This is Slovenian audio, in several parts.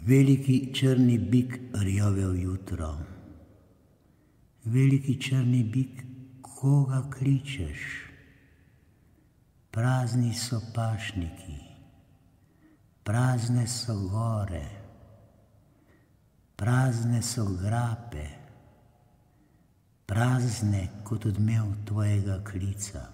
Veliki črni bik rjovel jutro. Veliki črni bik, koga kličeš? Prazni so pašniki, prazne so gore, prazne so grape, prazne kot odmev tvojega klica.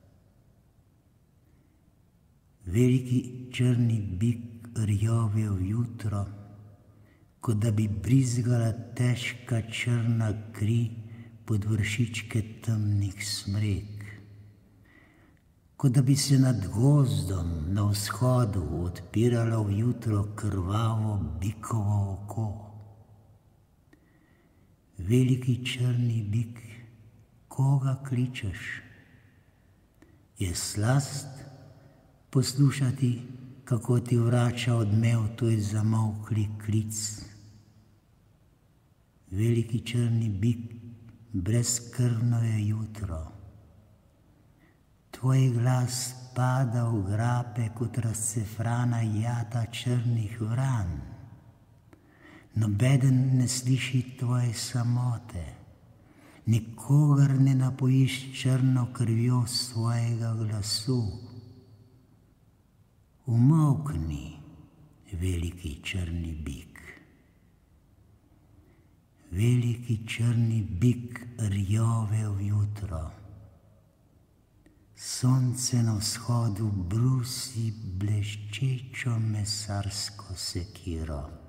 Veliki črni bik rjovel jutro, kot da bi brizgala težka črna kri pod vršičke temnih smrek, kot da bi se nad gozdom na vzhodu odpiralo v jutro krvavo bikovo oko. Veliki črni bik, koga kličeš? Je slast poslušati, kako ti vrača odmev tvoj zamolkli klic? Veliki črni bik, brezkrvno je jutro. Tvoj glas pada v grape kot razcefrana jata črnih vran. Nobeden ne sliši tvoje samote, nikogar ne napojiš črno krvjo svojega glasu. Umolkni, veliki črni bik. Veliki črni bik rjovel jutro. Sonce na vzhodu brusi bleščečo mesarsko sekiro.